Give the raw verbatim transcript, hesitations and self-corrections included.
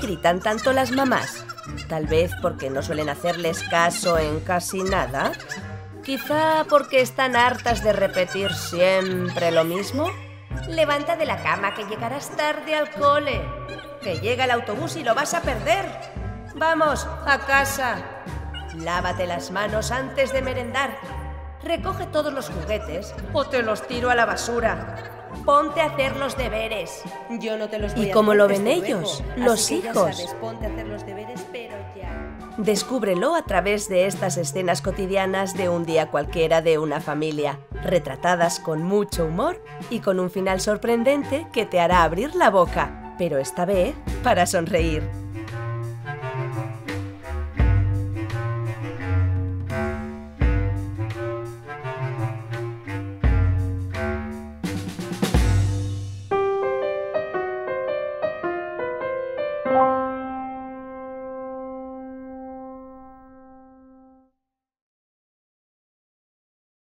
gritan tanto las mamás? Tal vez porque no suelen hacerles caso en casi nada. Quizá porque están hartas de repetir siempre lo mismo. Levanta de la cama que llegarás tarde al cole. Que llega el autobús y lo vas a perder. Vamos, a casa. Lávate las manos antes de merendar. Recoge todos los juguetes o te los tiro a la basura. Ponte a hacer los deberes. Yo no te los voy a hacer. ¿Y cómo lo ven ellos, los hijos? Ponte a hacer los deberes, pero ya. Descúbrelo a través de estas escenas cotidianas de un día cualquiera de una familia, retratadas con mucho humor y con un final sorprendente que te hará abrir la boca, pero esta vez para sonreír. Bye.